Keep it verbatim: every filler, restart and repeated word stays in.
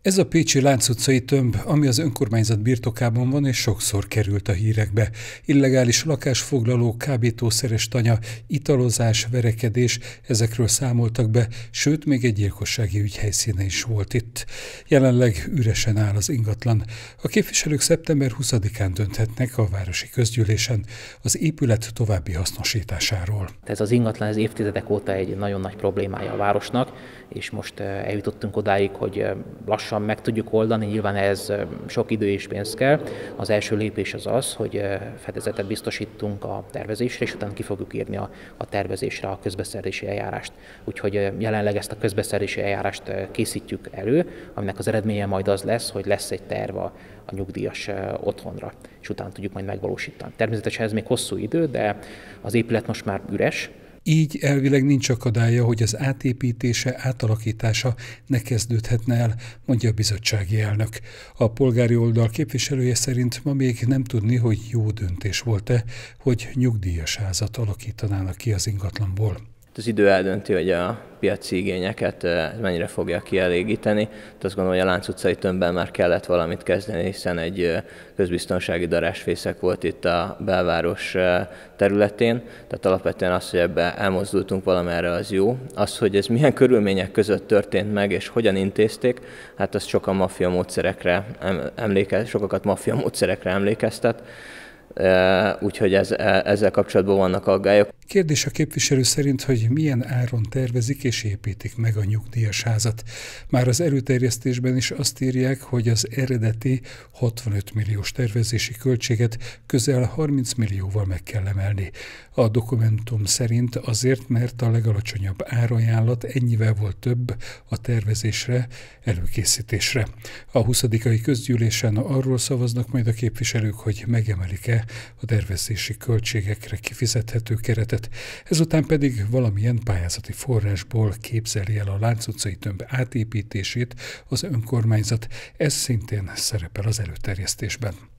Ez a pécsi Lánc utcai tömb, ami az önkormányzat birtokában van, és sokszor került a hírekbe. Illegális lakásfoglaló, kábítószeres tanya, italozás, verekedés, ezekről számoltak be, sőt, még egy gyilkossági ügy helyszíne is volt itt. Jelenleg üresen áll az ingatlan. A képviselők szeptember huszadikán dönthetnek a városi közgyűlésen az épület további hasznosításáról. Ez az ingatlan ez évtizedek óta egy nagyon nagy problémája a városnak, és most eljutottunk odáig, hogy lassan meg tudjuk oldani, nyilván ez sok idő és pénz kell. Az első lépés az az, hogy fedezetet biztosítunk a tervezésre, és utána ki fogjuk írni a, a tervezésre a közbeszerzési eljárást. Úgyhogy jelenleg ezt a közbeszerzési eljárást készítjük elő, aminek az eredménye majd az lesz, hogy lesz egy terv a, a nyugdíjas otthonra, és utána tudjuk majd megvalósítani. Természetesen ez még hosszú idő, de az épület most már üres. Így elvileg nincs akadálya, hogy az átépítése, átalakítása ne kezdődhetne el, mondja a bizottsági elnök. A polgári oldal képviselője szerint ma még nem tudni, hogy jó döntés volt-e, hogy nyugdíjas házat alakítanának ki az ingatlanból. Az idő eldönti, hogy a piaci igényeket mennyire fogja kielégíteni. De azt gondolom, hogy a Lánc utcai tömbben már kellett valamit kezdeni, hiszen egy közbiztonsági darásfészek volt itt a belváros területén. Tehát alapvetően az, hogy ebbe elmozdultunk valamerre, az jó. Az, hogy ez milyen körülmények között történt meg és hogyan intézték, hát az sokan maffia módszerekre emlékez, sokakat maffia módszerekre emlékeztet. Úgyhogy ez, ezzel kapcsolatban vannak aggályok. Kérdés a képviselő szerint, hogy milyen áron tervezik és építik meg a nyugdíjas házat. Már az előterjesztésben is azt írják, hogy az eredeti hatvanöt milliós tervezési költséget közel harminc millióval meg kell emelni. A dokumentum szerint azért, mert a legalacsonyabb árajánlat ennyivel volt több a tervezésre, előkészítésre. A huszadikai közgyűlésen arról szavaznak majd a képviselők, hogy megemelik-e a tervezési költségekre kifizethető keretet. Ezután pedig valamilyen pályázati forrásból képzeli el a Lánc utcai tömb átépítését az önkormányzat. Ez szintén szerepel az előterjesztésben.